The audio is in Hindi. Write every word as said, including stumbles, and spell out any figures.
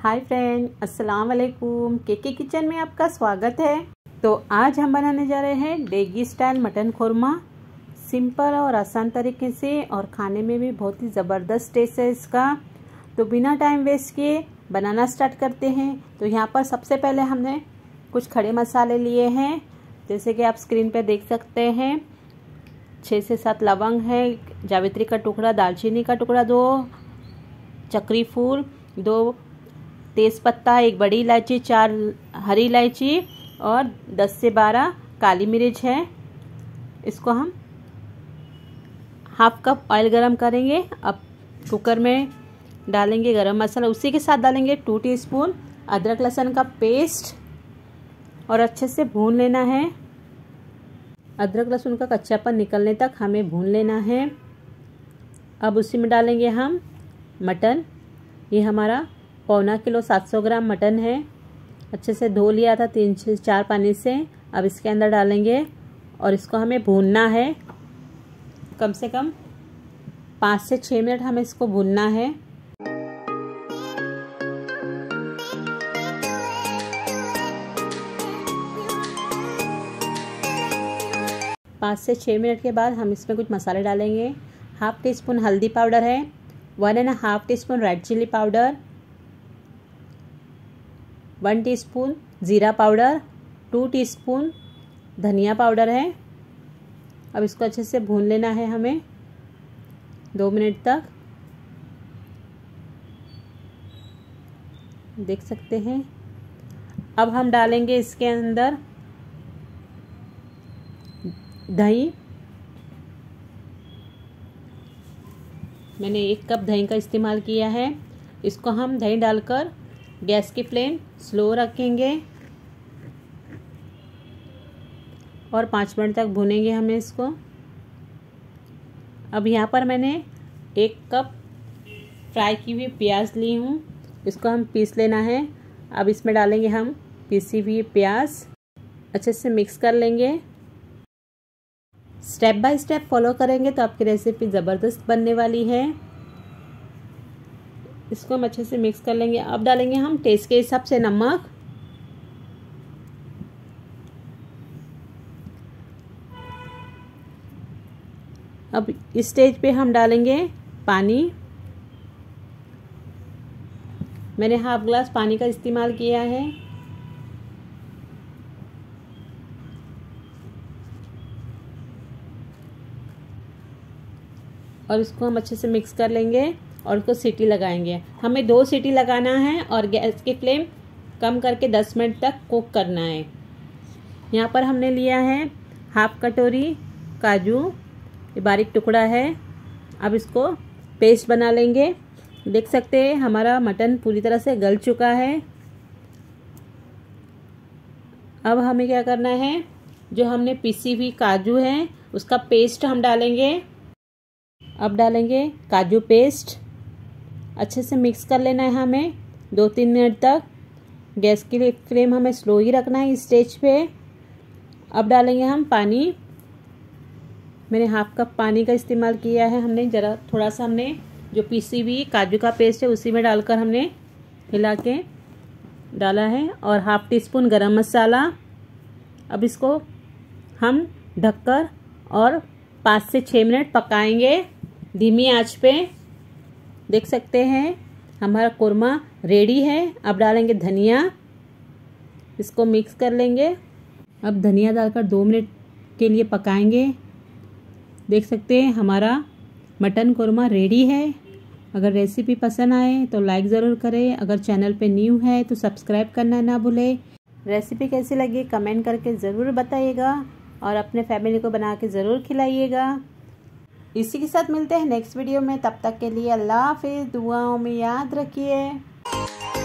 हाय फ्रेंड, अस्सलाम वालेकुम। केके किचन में आपका स्वागत है। तो आज हम बनाने जा रहे हैं डेगी स्टाइल मटन खुरमा। सिंपल और आसान तरीके से और खाने में भी बहुत ही ज़बरदस्त टेस्ट है इसका। तो बिना टाइम वेस्ट किए बनाना स्टार्ट करते हैं। तो यहाँ पर सबसे पहले हमने कुछ खड़े मसाले लिए हैं, जैसे कि आप स्क्रीन पर देख सकते हैं। छः से सात लवंग है, जावित्री का टुकड़ा, दालचीनी का टुकड़ा, दो चक्री फूल, दो तेज़पत्ता, एक बड़ी इलायची, चार हरी इलायची और दस से बारह काली मिर्च है। इसको हम हाफ कप ऑयल गरम करेंगे। अब कुकर में डालेंगे गरम मसाला, उसी के साथ डालेंगे टू टीस्पून अदरक लहसुन का पेस्ट और अच्छे से भून लेना है। अदरक लहसुन का कच्चापन निकलने तक हमें भून लेना है। अब उसी में डालेंगे हम मटन। ये हमारा पौना किलो सात सौ ग्राम मटन है। अच्छे से धो लिया था तीन से चार पानी से। अब इसके अंदर डालेंगे और इसको हमें भूनना है। कम से कम पाँच से छः मिनट हमें इसको भूनना है। पाँच से छः मिनट के बाद हम इसमें कुछ मसाले डालेंगे। हाफ टी स्पून हल्दी पाउडर है, one and half teaspoon red chilli powder, one teaspoon ज़ीरा पाउडर, टू टीस्पून धनिया पाउडर है। अब इसको अच्छे से भून लेना है हमें दो मिनट तक। देख सकते हैं। अब हम डालेंगे इसके अंदर दही। मैंने एक कप दही का इस्तेमाल किया है। इसको हम दही डालकर गैस की फ्लेम स्लो रखेंगे और पाँच मिनट तक भूनेंगे हमें इसको। अब यहाँ पर मैंने एक कप फ्राई की हुई प्याज ली हूँ, इसको हम पीस लेना है। अब इसमें डालेंगे हम पीसी हुई प्याज, अच्छे से मिक्स कर लेंगे। स्टेप बाय स्टेप फॉलो करेंगे तो आपकी रेसिपी ज़बरदस्त बनने वाली है। इसको हम अच्छे से मिक्स कर लेंगे। अब डालेंगे हम टेस्ट के हिसाब से नमक। अब इस स्टेज पे हम डालेंगे पानी। मैंने हाफ ग्लास पानी का इस्तेमाल किया है। और इसको हम अच्छे से मिक्स कर लेंगे और उसको सीटी लगाएंगे। हमें दो सीटी लगाना है और गैस की फ्लेम कम करके दस मिनट तक कुक करना है। यहाँ पर हमने लिया है हाफ कटोरी काजू, ये बारीक टुकड़ा है। अब इसको पेस्ट बना लेंगे। देख सकते हैं हमारा मटन पूरी तरह से गल चुका है। अब हमें क्या करना है, जो हमने पीसी हुई काजू है उसका पेस्ट हम डालेंगे। अब डालेंगे काजू पेस्ट, अच्छे से मिक्स कर लेना है हमें दो तीन मिनट तक। गैस की फ्लेम हमें स्लो ही रखना है इस स्टेज पे। अब डालेंगे हम पानी। मैंने हाफ कप पानी का इस्तेमाल किया है। हमने ज़रा थोड़ा सा हमने जो पीसी हुई काजू का पेस्ट है उसी में डालकर हमने हिला के डाला है और हाफ टी स्पून गरम मसाला। अब इसको हम ढककर और पाँच से छः मिनट पकाएंगे धीमी आंच पे। देख सकते हैं हमारा कुरमा रेडी है। अब डालेंगे धनिया, इसको मिक्स कर लेंगे। अब धनिया डालकर दो मिनट के लिए पकाएंगे। देख सकते हैं हमारा मटन कुरमा रेडी है। अगर रेसिपी पसंद आए तो लाइक ज़रूर करें। अगर चैनल पे न्यू है तो सब्सक्राइब करना ना भूलें। रेसिपी कैसी लगी कमेंट करके ज़रूर बताइएगा और अपने फैमिली को बना के ज़रूर खिलाइएगा। इसी के साथ मिलते हैं नेक्स्ट वीडियो में। तब तक के लिए अल्लाह हाफिज़। दुआओं में याद रखिए।